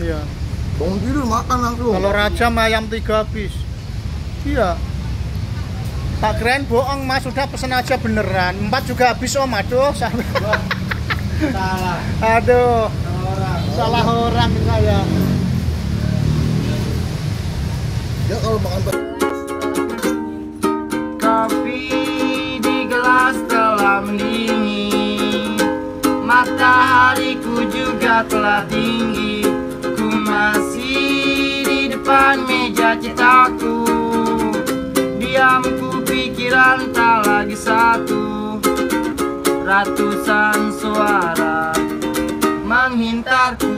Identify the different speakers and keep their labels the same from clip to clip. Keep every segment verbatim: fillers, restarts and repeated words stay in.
Speaker 1: Iya.
Speaker 2: Bangun tidur makan langsung.
Speaker 1: Kalau rajam ayam tiga habis. Iya. Tak kirain bohong mas, sudah pesen aja beneran. Empat juga habis om, aduh. Salah. Aduh.
Speaker 2: Salah orang.
Speaker 1: Salah orang saya.
Speaker 2: Ya kalau makan
Speaker 3: Kopi di gelas telah mendingin, matahariku juga telah tinggi. Ku masih di depan meja citaku, diamku pikiran tak lagi satu. Ratusan suara menghintarku,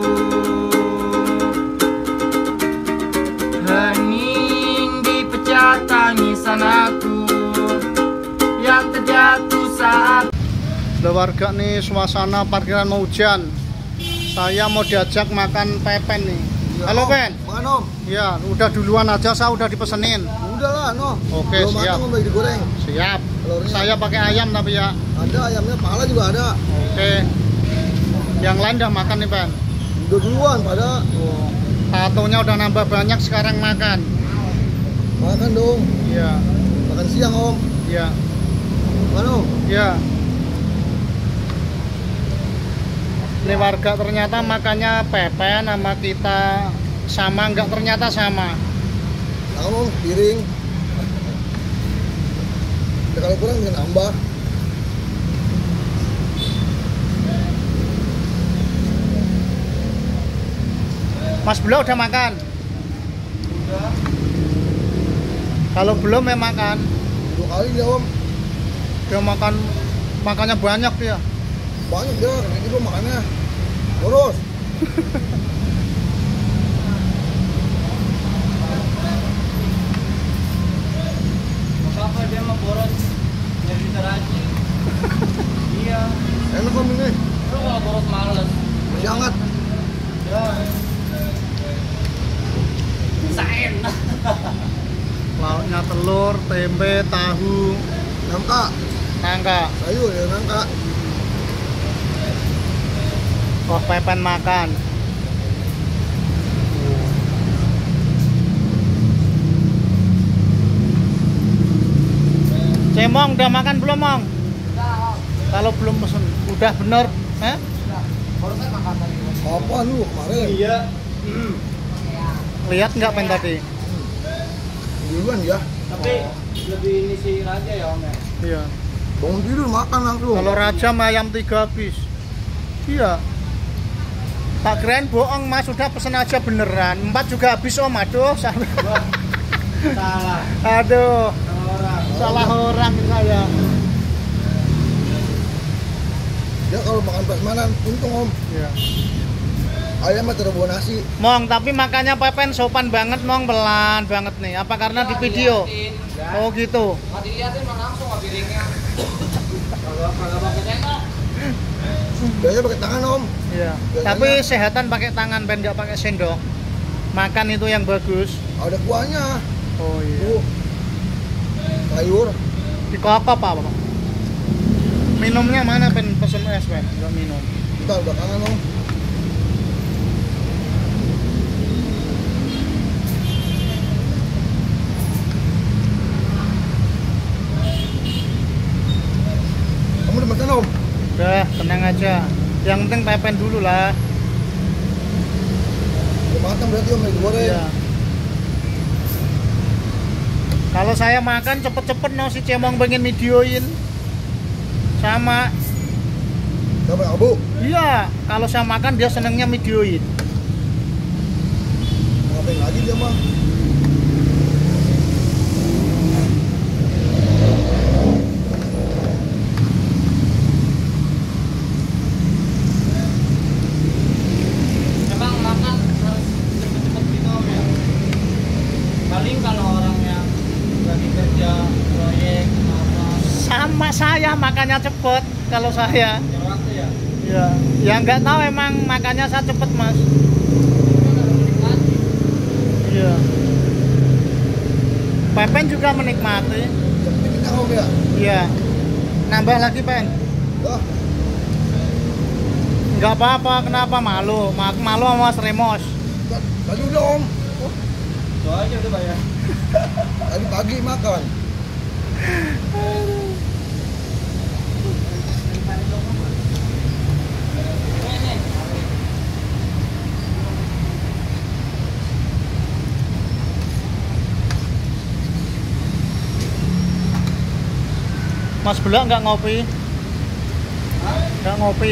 Speaker 3: hening dipecah tangisan aku yang terjatuh saat.
Speaker 1: Ada warga nih, suasana parkiran mau hujan. Saya mau diajak makan pepen nih.
Speaker 2: Ya,
Speaker 1: Halo
Speaker 2: om.
Speaker 1: Pen.
Speaker 2: Makan om.
Speaker 1: Ya, udah duluan aja, saya udah dipesenin.
Speaker 2: Udah lah no.
Speaker 1: Oke,
Speaker 2: belum
Speaker 1: siap.
Speaker 2: matang om, lagi digoreng.
Speaker 1: Siap.
Speaker 2: Telurnya.
Speaker 1: Saya pakai ayam tapi ya.
Speaker 2: Ada ayamnya, pala juga ada.
Speaker 1: Oke. Yang lain udah makan nih Pan.
Speaker 2: Udah duluan pada.
Speaker 1: Oh. Tatonya udah nambah banyak, sekarang makan.
Speaker 2: Makan dong.
Speaker 1: Iya.
Speaker 2: Makan siang om.
Speaker 1: Iya.
Speaker 2: Makan om.
Speaker 1: Iya. Ini warga ternyata makannya pepen sama kita sama, enggak ternyata sama.
Speaker 2: Makan om, piring. Ya, kalau kurang bisa nambah.
Speaker 1: Mas Belo udah makan?
Speaker 2: Udah.
Speaker 1: Kalau belum ya makan.
Speaker 2: Dua kali dia om.
Speaker 1: Dia makan, makannya banyak dia.
Speaker 2: Banyak dia, kayak gitu makannya. Boros.
Speaker 3: Apa dia mau boros jadi terajin? Iya.
Speaker 2: Enak om ini.
Speaker 3: Lu kalau boros males.
Speaker 2: Masih hangat.
Speaker 3: Ya. Bisa enak.
Speaker 1: Lauknya telur, tempe, tahu,
Speaker 2: Nangka.
Speaker 1: nangka.
Speaker 2: Sayur ya nangka.
Speaker 1: Oh, pepen makan. Cemong udah makan belum, Mong? Kalau belum pesen, udah bener, eh?
Speaker 3: Borosnya makan tadi.
Speaker 2: Apa lu kemarin?
Speaker 3: Iya.
Speaker 1: Lihat nggak Pen tadi?
Speaker 2: Duluan ya.
Speaker 3: Tapi lebih ini sih aja ya om ya.
Speaker 1: Iya.
Speaker 2: Bangun tidur makan langsung.
Speaker 1: Kalau rajam ayam tiga habis. Iya. Tak kirain bohong mas, sudah pesen aja beneran. Empat juga habis om, aduh. Salah.
Speaker 3: Salah.
Speaker 1: Aduh.
Speaker 3: Salah orang.
Speaker 1: Salah orang saya.
Speaker 2: Ya kalau makan prasmanan untung om.
Speaker 1: Iya.
Speaker 2: Ayam mah terbuat nasi.
Speaker 1: Mong, tapi makannya pepen sopan banget Mong, pelan banget nih. Apa karena di video?
Speaker 3: Ya.
Speaker 1: Oh gitu.
Speaker 3: Nggak dilihatin mah langsung nggak piringnya. Kalau kalau pakai sendok.
Speaker 2: Biasanya pakai tangan om.
Speaker 1: Iya.
Speaker 2: Biasanya-
Speaker 1: Tapi sehatan pakai tangan, pen nggak pakai sendok. Makan itu yang bagus.
Speaker 2: Ada kuahnya.
Speaker 1: Oh iya.
Speaker 2: Tuh. Sayur.
Speaker 1: Di apa apa? Minumnya mana pen? Pesen es pen? Nggak minum.
Speaker 2: Bentar belakangan om. Kamu udah makan om?
Speaker 1: Udah, tenang aja. Yang penting pepen dulu lah.
Speaker 2: Udah matang berarti om, lagi digoreng.
Speaker 1: Iya. Kalau saya makan cepet-cepet no, si Cemong pengen videoin. Sama.
Speaker 2: Siapa yang abu?
Speaker 1: Iya, kalau saya makan dia senengnya videoin.
Speaker 2: Ngapain lagi dia mah?
Speaker 3: Emang makan harus cepet-cepet gitu om ya. Paling kalau orang yang lagi kerja proyek apa
Speaker 1: Sama saya makannya cepet kalau saya.
Speaker 3: ya waktu ya.
Speaker 1: Iya. Ya nggak tahu emang makannya saya cepet mas. Iya. Pepen juga menikmati.
Speaker 2: Seperti kita om ya?
Speaker 1: Iya. Nambah lagi pen.
Speaker 2: Wah,
Speaker 1: Nggak apa-apa, kenapa malu? Ma- Malu sama Mas Remos.
Speaker 2: Tadi udah om. Oh,
Speaker 3: Itu aja udah bayar.
Speaker 2: tadi pagi makan.
Speaker 1: Mas Belak nggak ngopi? Nggak ngopi.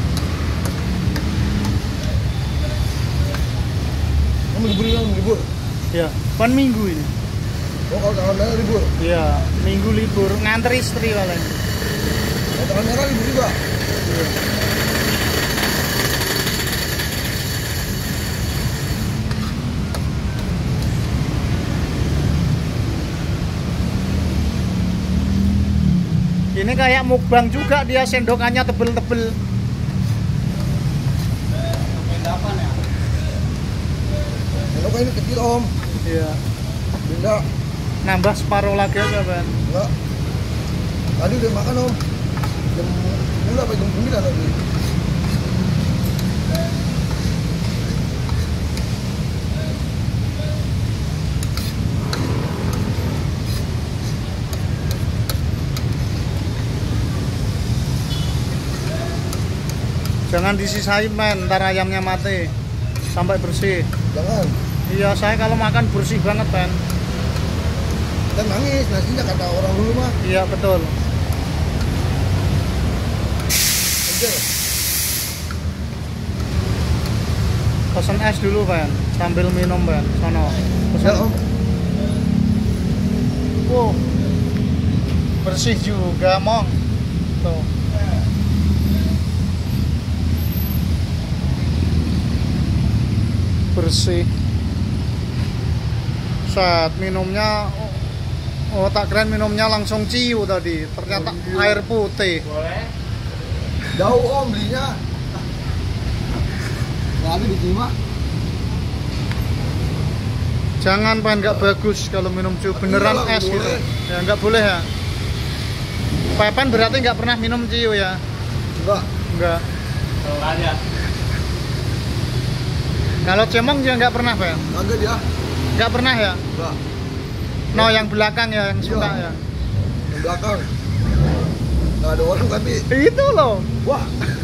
Speaker 2: Kamu libur kan libur.
Speaker 1: Ya, kan minggu ini.
Speaker 2: Oh kalau tanggal merah libur.
Speaker 1: Iya, minggu libur, nganter istri paling.
Speaker 2: Kalau tanggal merah libur juga.
Speaker 1: Ini kayak mukbang juga, dia sendokannya tebel-tebel.
Speaker 3: Endapan ya.
Speaker 2: Kalau ini kecil om.
Speaker 1: Iya.
Speaker 2: Benda.
Speaker 1: Nambah separuh lagi aja, Ban.
Speaker 2: Enggak. Tadi udah makan om. Jam sepuluh apa jam sembilan tadi.
Speaker 1: Jangan disisain, men, ntar ayamnya mati. Sampai bersih.
Speaker 2: Jangan.
Speaker 1: Iya, saya kalau makan bersih banget, Ben.
Speaker 2: Dan nangis nasinya kata orang dulu mah.
Speaker 1: Iya, betul.
Speaker 2: Aja.
Speaker 1: Pesen es dulu, Ben. Sambil minum, Ben. Sono. Pesen.
Speaker 2: Ya om.
Speaker 1: Wow. Bersih juga, Mong. Tuh. Bersih. Saat minumnya, oh, oh tak keren minumnya langsung ciu tadi, ternyata air putih.
Speaker 3: Boleh.
Speaker 2: Jauh om belinya. Nggak ada diterima.
Speaker 1: Jangan, Pan, nggak bagus kalau minum ciu beneran
Speaker 2: Iyalah,
Speaker 1: es gitu.
Speaker 2: boleh.
Speaker 1: Ya nggak boleh ya. Pepen berarti nggak pernah minum ciu ya?
Speaker 2: Enggak.
Speaker 1: Nggak.
Speaker 3: Kalau ada.
Speaker 1: Kalau cemong juga nggak pernah, Pak?
Speaker 2: Kagak dia.
Speaker 1: Nggak pernah ya?
Speaker 2: Enggak.
Speaker 1: No, yang belakang ya, yang suka
Speaker 2: Iya.
Speaker 1: ya.
Speaker 2: Yang belakang. Nggak ada orang tapi.
Speaker 1: Itu loh.
Speaker 2: Wah.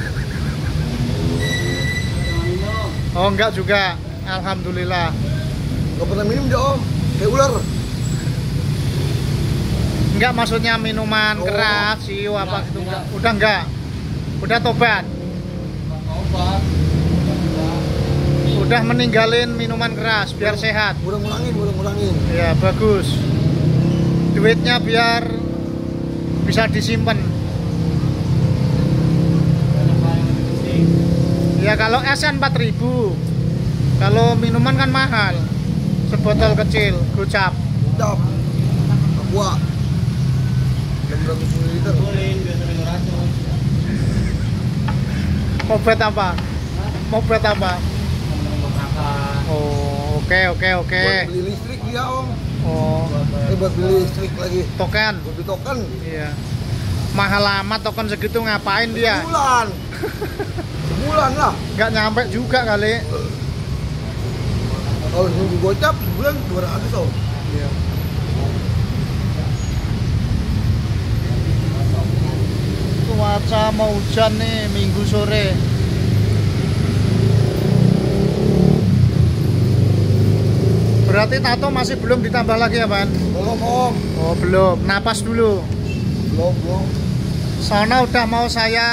Speaker 1: Oh, enggak juga. Alhamdulillah.
Speaker 2: Nggak pernah minum dia om. Kayak ular.
Speaker 1: Enggak, maksudnya minuman
Speaker 2: Oh.
Speaker 1: keras, ciu apa gitu enggak. Udah enggak. Udah tobat.
Speaker 3: Obat.
Speaker 1: Udah meninggalin minuman keras biar sehat.
Speaker 2: Udah ngurangin, udah ngurangin.
Speaker 1: Ya, bagus. Duitnya biar bisa disimpan. Ya, kalau es kan empat ribu. Kalau minuman kan mahal. Sebotol kecil, gocap.
Speaker 2: Ucap. Aqua. enam ratus mililiter.
Speaker 3: Boleh biasa minum racun.
Speaker 1: Obat apa? Obat apa?
Speaker 3: Makan.
Speaker 1: Oh, oke oke oke.
Speaker 2: Buat beli listrik dia om.
Speaker 1: Oh,
Speaker 2: Eh buat beli listrik lagi.
Speaker 1: token.
Speaker 2: Buat beli token.
Speaker 1: Iya. Mahal amat token segitu, ngapain dia?
Speaker 2: Sebulan. Sebulan lah.
Speaker 1: Nggak nyampe juga kali.
Speaker 2: Kalau nunggu gocap sebulan dua ratus om.
Speaker 1: Iya. Cuaca mau hujan nih minggu sore. Berarti tato masih belum ditambah lagi ya, Pan?
Speaker 2: Belum om.
Speaker 1: Oh, belum. Napas dulu.
Speaker 2: Belum belum.
Speaker 1: Sono udah mau saya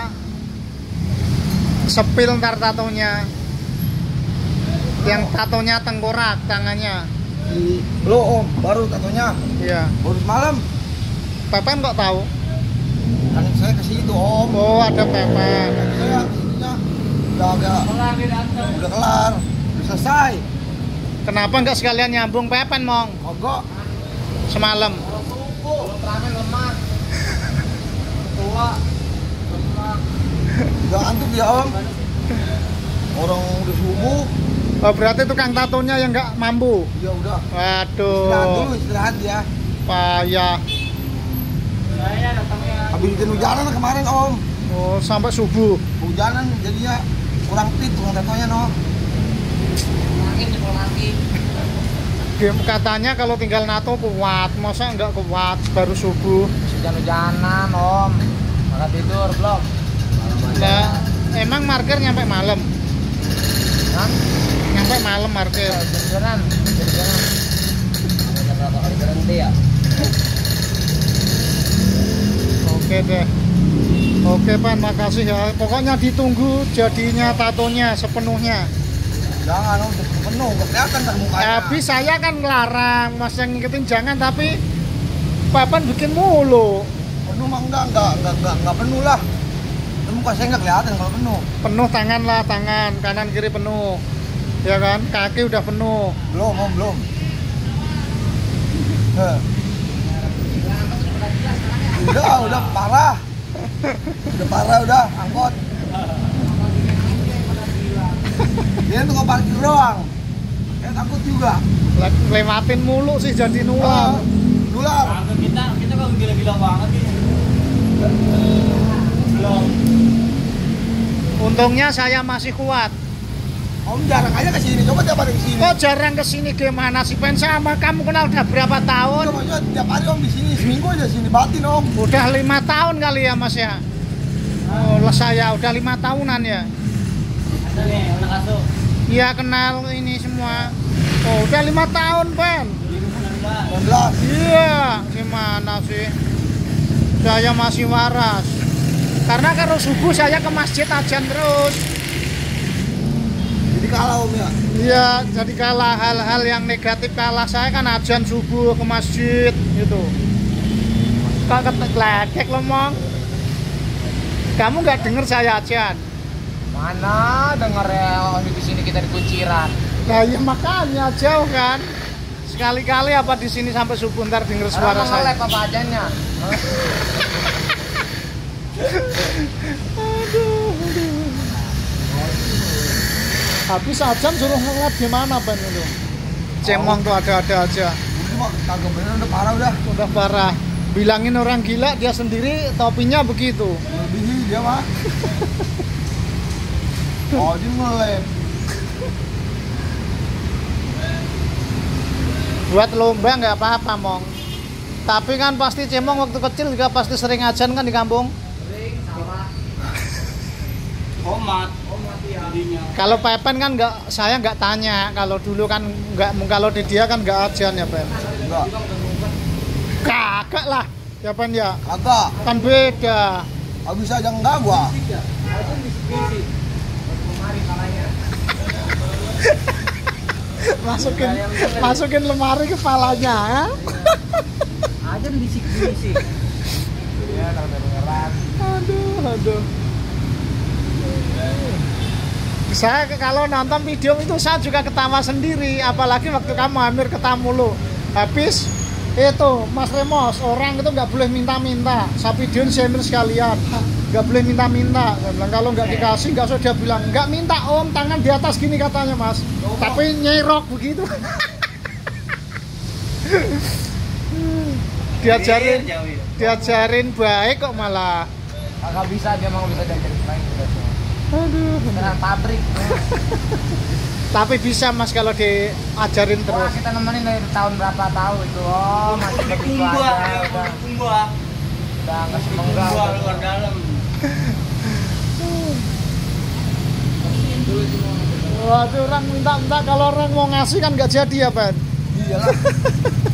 Speaker 1: sepil ntar tatonya. Yang tatonya tengkorak tangannya.
Speaker 2: Di belum om. Baru tatonya.
Speaker 1: Iya.
Speaker 2: Baru semalam.
Speaker 1: Pepen kok tahu?
Speaker 2: Kan saya ke situ om.
Speaker 1: Oh, ada Pepen.
Speaker 2: Kan saya kesininya udah agak
Speaker 3: Kelar dia datang.
Speaker 2: udah kelar. Udah selesai.
Speaker 1: Kenapa nggak sekalian nyambung Pepen, Mong?
Speaker 2: Mogok.
Speaker 1: Semalam.
Speaker 3: Kalau terakhir lemah. Tua. Lemah.
Speaker 2: Udah antuk ya om. Orang udah subuh.
Speaker 1: Oh, berarti tukang tatonya yang nggak mampu.
Speaker 2: Ya udah. Istirahat dulu,
Speaker 1: Waduh,
Speaker 2: istirahat ya.
Speaker 1: payah.
Speaker 3: Saya datangnya.
Speaker 2: Habis hujan-hujanan kemarin om.
Speaker 1: Oh, sampai subuh.
Speaker 2: Hujanan jadinya kurang fit tukang tatonya no.
Speaker 3: Makin jempol lagi.
Speaker 1: Game katanya kalau tinggal nato kuat, masa nggak kuat baru subuh.
Speaker 3: Hujan-hujanan om. Maka tidur belum.
Speaker 1: Nah, emang marker nyampe malam.
Speaker 3: Hah?
Speaker 1: Nyampe malam marker.
Speaker 3: Hujan-hujanan. Hujan-hujanan. Ada berapa kali berhenti ya?
Speaker 1: Oke deh. Oke Pan, makasih ya. Pokoknya ditunggu jadinya tatonya sepenuhnya.
Speaker 2: Jangan om, penuh, nggak kelihatan kan mukanya.
Speaker 1: Habis saya kan ngelarang, Mas yang ngikutin jangan, tapi Papan bikin mulu.
Speaker 2: Penuh mah enggak, enggak, enggak, enggak, enggak penuh lah. Itu muka saya nggak kelihatan kalau penuh.
Speaker 1: Penuh tangan lah, tangan kanan kiri penuh. Ya kan, kaki udah penuh.
Speaker 2: Belum om, belum. Heh. Udah, udah parah. Udah parah udah, angkot. Dia tuh nggak parkir doang. Saya takut juga.
Speaker 1: Le- Lewatin mulu sih jadi nular.
Speaker 2: Ah, nular.
Speaker 3: Nah, kita kita kalau gila-gila banget ini. Belum.
Speaker 1: Untungnya saya masih kuat.
Speaker 2: Om jarang aja ke sini, coba tiap hari ke sini.
Speaker 1: Kok jarang kesini gimana sih Pen, sama kamu kenal udah berapa tahun?
Speaker 2: Coba aja tiap hari om di sini, seminggu aja sini batin om.
Speaker 1: Udah lima tahun kali ya Mas ya. Oh, lah saya udah lima tahunan ya.
Speaker 3: Ada nih anak asuh.
Speaker 1: Iya kenal ini semua. Oh udah lima tahun Pen.
Speaker 3: dua ribu sembilan belas.
Speaker 2: enam belas.
Speaker 1: Iya gimana sih? Saya masih waras. Karena kalau subuh saya ke masjid ajan terus.
Speaker 2: Jadi kalah om ya.
Speaker 1: Iya, jadi kalah hal-hal yang negatif kalah saya kan ajan subuh ke masjid gitu. Kok ketek ngomong? Kamu nggak denger saya ajan?
Speaker 3: Mana denger ya di sini kita di kunciran.
Speaker 1: Nah ya makanya jauh kan. Sekali-kali apa di sini sampai subuh ntar denger suara
Speaker 3: Orang
Speaker 1: saya.
Speaker 3: nge-live apa ajannya?
Speaker 1: Aduh, aduh. Habis ajan suruh nge-lab gimana Pen itu? Cemong tuh ada-ada aja.
Speaker 2: Ini mah kagak bener udah parah udah.
Speaker 1: Udah parah. Bilangin orang gila, dia sendiri topinya begitu.
Speaker 2: Lebih dia mah. Oh dia ngelem.
Speaker 1: Buat lomba nggak apa-apa Mong. Tapi kan pasti Cemong waktu kecil juga pasti sering ajan kan di kampung.
Speaker 3: Sering salah. Omat, omat ya.
Speaker 1: Kalau Pepen kan nggak, saya nggak tanya. Kalau dulu kan nggak, kalau di dia kan nggak ajan ya Pen.
Speaker 2: Enggak.
Speaker 1: Kakak lah, ya Pen ya.
Speaker 2: Kagak.
Speaker 1: Kan beda.
Speaker 2: Habis aja enggak gua.
Speaker 1: Masukin, masukin lemari kepalanya. Ya?
Speaker 3: Ajan bisik-bisik. Ya, kalau dengeran.
Speaker 1: Aduh, aduh. Saya kalau nonton video itu saya juga ketawa sendiri, apalagi waktu kamu hampir ketemu lo. Habis itu Mas Remos, orang itu nggak boleh minta-minta. Saya videoin share sekalian, nggak boleh minta-minta. Saya bilang kalau nggak dikasih nggak usah, dia bilang nggak minta om, tangan di atas gini katanya Mas. Tapi nyerok begitu. diajarin, diajarin baik kok malah.
Speaker 3: Kagak bisa, dia mau bisa diajarin lain juga.
Speaker 1: Aduh.
Speaker 3: Beneran pabrik.
Speaker 1: Tapi bisa Mas kalau diajarin
Speaker 3: Wah,
Speaker 1: terus.
Speaker 3: kita nemenin dari tahun berapa tahu itu. Oh, masih begitu aja. Udah,
Speaker 4: Gua,
Speaker 3: udah nggak semenggak.
Speaker 4: gua luar dalam.
Speaker 1: Waduh, orang minta-minta, kalau orang mau ngasih kan nggak jadi ya, Pan?
Speaker 2: Iyalah.